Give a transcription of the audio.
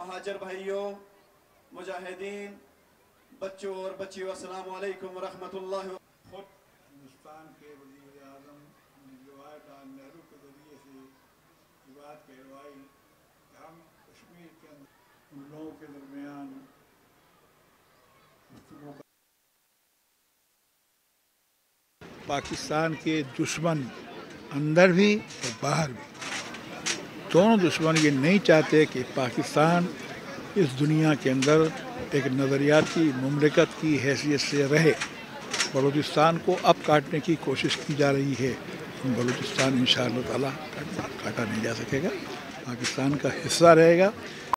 महाजर भाइयों, मुजाहिदीन, बच्चों और बच्चियों, अस्सलाम वालेकुम व रहमतुल्लाहि। खुद हिंदुस्तान के वज़ीर आज़म जवाहरलाल नेहरू के ज़रिए से ये बात कहवाई कि हम कश्मीर के अंदर उन लोगों के दरमियान पाकिस्तान के दुश्मन अंदर भी और बाहर भी, दोनों दुश्मन ये नहीं चाहते कि पाकिस्तान इस दुनिया के अंदर एक नज़रियाती मुमलिकत की हैसियत से रहे। बलूचिस्तान को अब काटने की कोशिश की जा रही है। बलूचिस्तान इंशाअल्लाह ताला काटा नहीं जा सकेगा, पाकिस्तान का हिस्सा रहेगा।